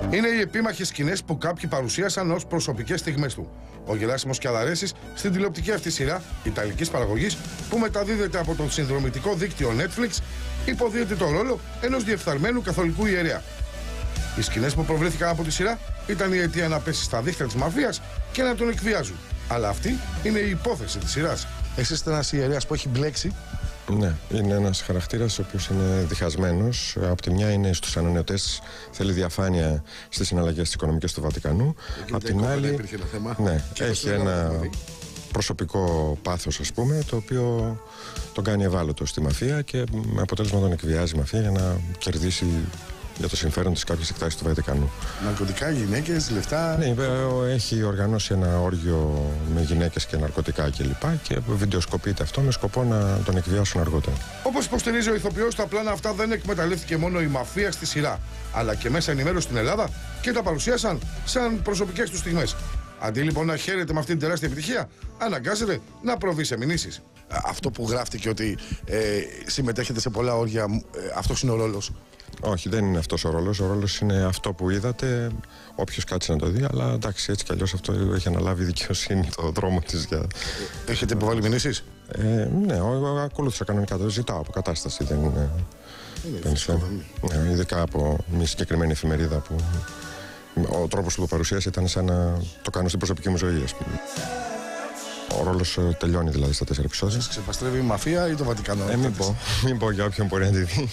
Είναι οι επίμαχες σκηνές που κάποιοι παρουσίασαν ως προσωπικές στιγμές του. Ο Γεράσιμος Κιαδαρέσης στην τηλεοπτική αυτή σειρά ιταλικής παραγωγής που μεταδίδεται από το συνδρομητικό δίκτυο Netflix υποδίεται το ρόλο ενός διεφθαρμένου καθολικού ιερέα. Οι σκηνές που προβλήθηκαν από τη σειρά ήταν η αιτία να πέσει στα δίχτυα της μαφίας και να τον εκβιάζουν. Αλλά αυτή είναι η υπόθεση της σειράς. Εσείς είστε ένας ιερέας που έχει μπλέξει. Ναι, είναι ένας χαρακτήρας ο οποίος είναι διχασμένος. Από τη μια είναι στους ανανεωτές, θέλει διαφάνεια στις συναλλαγές της οικονομικές του Βατικανού. Από την άλλη, ναι, έχει ένα προσωπικό πάθος, ας πούμε, το οποίο τον κάνει ευάλωτο στη μαφία και με αποτέλεσμα τον εκβιάζει η μαφία για να κερδίσει για το συμφέρον της κάποιες εκτάσεις του Βατικανού. Ναρκωτικά, γυναίκες, λεφτά. Ναι, έχει οργανώσει ένα όργιο με γυναίκες και ναρκωτικά κλπ. Και βιντεοσκοπείται αυτό με σκοπό να τον εκβιάσουν αργότερα. Όπως υποστηρίζει ο ηθοποιός, τα πλάνα αυτά δεν εκμεταλλεύτηκε μόνο η μαφία στη σειρά, αλλά και μέσα ενημέρωση στην Ελλάδα και τα παρουσίασαν σαν προσωπικές του στιγμές. Αντί λοιπόν να χαίρεται με αυτή την τεράστια επιτυχία, αναγκάζεται να προβεί σε μηνύσεις. Αυτό που γράφτηκε ότι συμμετέχετε σε πολλά όργια, αυτός είναι ο ρόλος. Όχι, δεν είναι αυτός ο ρόλος. Ο ρόλος είναι αυτό που είδατε, όποιος κάτσει να το δει. Αλλά εντάξει, έτσι κι αλλιώς αυτό έχει αναλάβει η δικαιοσύνη το δρόμο της. Έχετε υποβάλει μηνύσεις? Ναι, ακολούθησα κανονικά. Το ζητάω από κατάσταση. Δεν είναι. Ναι, ειδικά από μια συγκεκριμένη εφημερίδα που ο τρόπος που το παρουσίασε ήταν σαν να το κάνω στην προσωπική μου ζωή, ας πούμε. Ο ρόλος τελειώνει δηλαδή στα 4 επεισόδια. Σας ξεπαστρεύει η μαφία ή το Βατικανό? Μην πω για όποιον μπορεί να τη δει.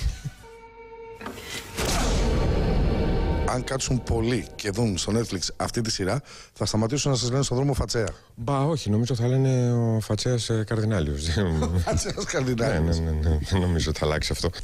Αν κάτσουν πολλοί και δουν στο Netflix αυτή τη σειρά, θα σταματήσουν να σας λένε στον δρόμο Φατσέα. Μπα, όχι, νομίζω θα λένε ο Φατσέας Καρδινάλιος. Φατσέας Καρδινάλιος. Ναι, δεν νομίζω ότι θα αλλάξει αυτό.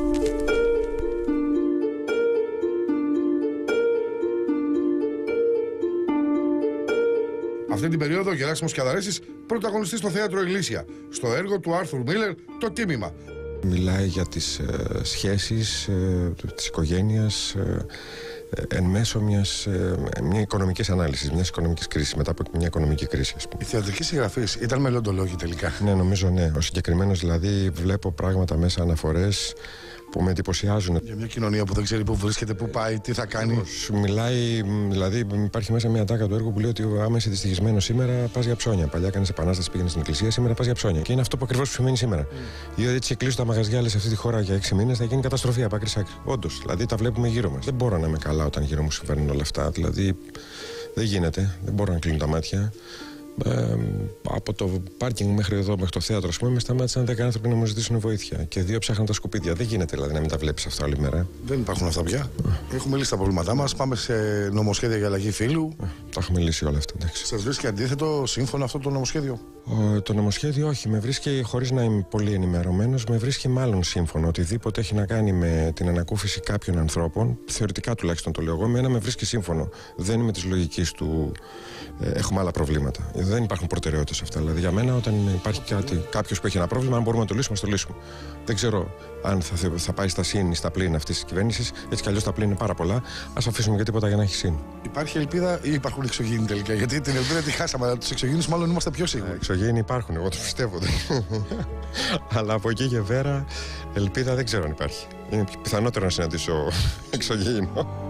Αυτή την περίοδο ο Γεράσιμος Κιαδαρέσης πρωταγωνιστεί στο θέατρο Ηλίσια, στο έργο του Άρθουρ Μίλλερ «Το Τίμημα». Μιλάει για τις σχέσεις της οικογένειας εν μέσω μιας οικονομικής ανάλυσης, μιας οικονομικής κρίσης, μετά από μια οικονομική κρίση, ας πούμε. Η θεατρική συγγραφής ήταν μελλοντολόγοι τελικά? Ναι, νομίζω ναι. Ο συγκεκριμένος δηλαδή βλέπω πράγματα μέσα, αναφορές που με εντυπωσιάζουν. Για μια κοινωνία που δεν ξέρει πού βρίσκεται, πού πάει, τι θα κάνει. Μιλάει, δηλαδή υπάρχει μέσα μια τάκα του έργου που λέει ότι άμα είσαι δυστυχισμένος σήμερα, πας για ψώνια. Παλιά κάνεις επανάσταση, πήγαινες στην εκκλησία, σήμερα πας για ψώνια. Και είναι αυτό που ακριβώς συμβαίνει σήμερα. Διότι έτσι κλείσουν τα μαγαζιά σε αυτή τη χώρα για 6 μήνες, θα γίνει καταστροφή από άκρη σ' άκρη. Όντως, δηλαδή τα βλέπουμε γύρω μας. Δεν μπορώ να είμαι καλά όταν γύρω μου συμβαίνουν όλα αυτά. Δηλαδή δεν γίνεται, δεν μπορώ να κλείνω τα μάτια. Από το πάρκινγκ μέχρι εδώ, μέχρι το θέατρο, ας πούμε, με σταμάτησαν 10 άνθρωποι να μου ζητήσουν βοήθεια. Και 2 ψάχναν τα σκουπίδια. Δεν γίνεται δηλαδή να μην τα βλέπεις αυτά όλη μέρα. Δεν υπάρχουν αυτά πια. Έχουμε λύσει τα προβλήματά μας. Πάμε σε νομοσχέδια για αλλαγή φύλου. Τα έχουμε λύσει όλα αυτά. Εντάξει. Σας βρίσκει αντίθετο, σύμφωνο αυτό το νομοσχέδιο? Το νομοσχέδιο όχι. Με βρίσκει, χωρίς να είμαι πολύ ενημερωμένος, με βρίσκει μάλλον σύμφωνο. Οτιδήποτε έχει να κάνει με την ανακούφιση κάποιων ανθρώπων, θεωρητικά τουλάχιστον το λέω εγώ, εμένα με βρίσκει σύμφωνο. Δεν είμαι της λογικής του. Έχουμε άλλα προβλήματα. Δεν υπάρχουν προτεραιότητες αυτά. Δηλαδή, για μένα, όταν υπάρχει κάποιος που έχει ένα πρόβλημα, αν μπορούμε να το λύσουμε, ας το λύσουμε. Δεν ξέρω αν θα πάει στα συν ή στα πλήν αυτής της κυβέρνησης. Έτσι κι αλλιώς τα πλήν είναι πάρα πολλά. Ας αφήσουμε και τίποτα για να έχει συν. Υπάρχει ελπίδα ή υπάρχουν εξωγήινοι τελικά? Γιατί την ελπίδα τη χάσαμε, αλλά τους εξωγήινους μάλλον είμαστε πιο σίγουροι. Εξωγήινοι υπάρχουν, εγώ το πιστεύω. Αλλά από εκεί και πέρα, ελπίδα δεν ξέρω αν υπάρχει. Είναι πιθανότερο να συναντήσω εξωγήινο.